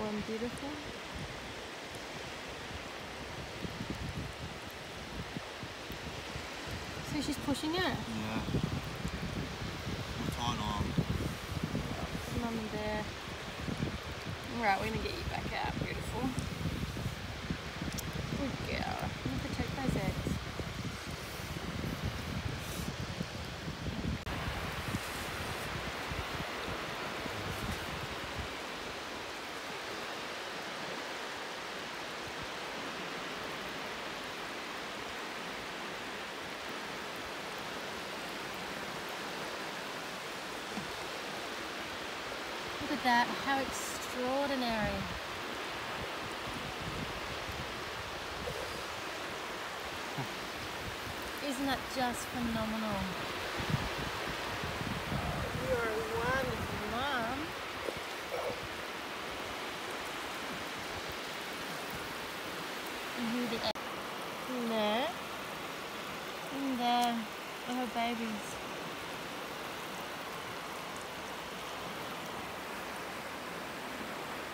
and beautiful. So she's pushing it? Yeah. We're tied on. Mum and Dad. Alright, we're gonna get you back out, beautiful. Good girl. You need to check those eggs. Look at that, how extraordinary. Isn't that just phenomenal? You're a wonderful mum. And who the egg? In there. In there. Are her babies.